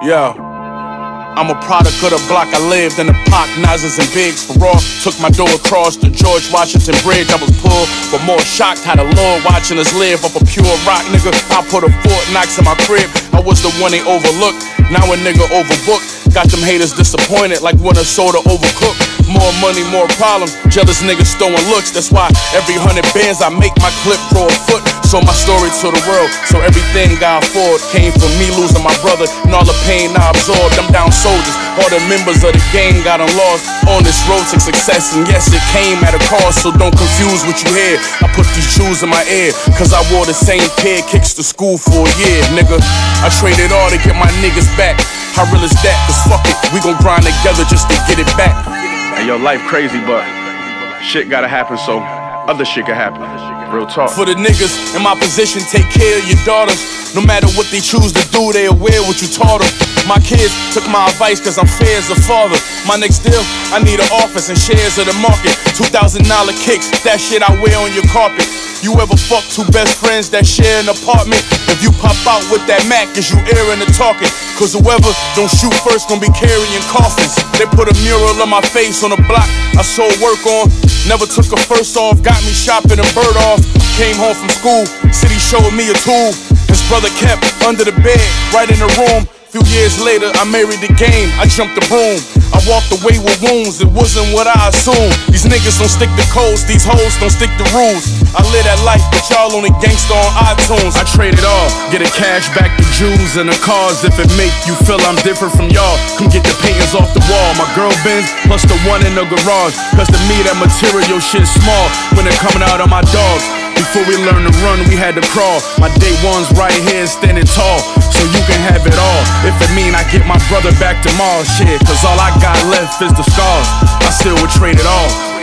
Yeah. I'm a product of the block I lived in, the Pac, Nazis, and Biggs. For raw, took my door across the George Washington Bridge. I was poor, but more shocked. Had a Lord watching us live up a pure rock, nigga. I put a Fort Knox in my crib. I was the one they overlooked. Now a nigga overbooked. Got them haters disappointed like when a soda overcooked. More money, more problems. Jealous niggas throwing looks. That's why every 100 bands I make, my clip grow a foot. So my story to the world. So everything I afford came from me losing my brother and all the pain I absorbed. I'm down soldiers. All the members of the gang got them lost on this road to success. And yes, it came at a cost, so don't confuse what you hear. I put these shoes in my ear, cause I wore the same pair kicks to school for a year, nigga. I traded all to get my niggas back. How real is that? Cause fuck it, we gon' grind together just to get it back. Hey, yo, life crazy, but shit gotta happen so other shit can happen. Real talk. For the niggas in my position, take care of your daughters. No matter what they choose to do, they aware what you taught them. My kids took my advice cause I'm fair as a father. My next deal, I need an office and shares of the market. $2,000 kicks, that shit I wear on your carpet. You ever fuck two best friends that share an apartment? If you pop out with that Mac, is you airing the talking? Cause whoever don't shoot first gon' be carrying coffins. They put a mural on my face on the block I sold work on. Never took a first off, got me shopping and bird off. Came home from school, city showed me a tool. His brother kept under the bed, right in the room. Few years later, I married the game, I jumped the broom. I walked away with wounds, it wasn't what I assumed. These niggas don't stick to codes, these hoes don't stick to rules. I live that life, but y'all only gangsta on iTunes. I trade it all, get a cash back to Jews and the cars. If it make you feel I'm different from y'all, come get the paintings off the wall. My girl Benz, plus the one in the garage. Cause to me that material shit small when it coming out of my dogs. Before we learned to run, we had to crawl. My day one's right here standing tall, so you can have it all. If it mean I get my brother back tomorrow, shit. Cause all I got left is the scars. I still would trade it all.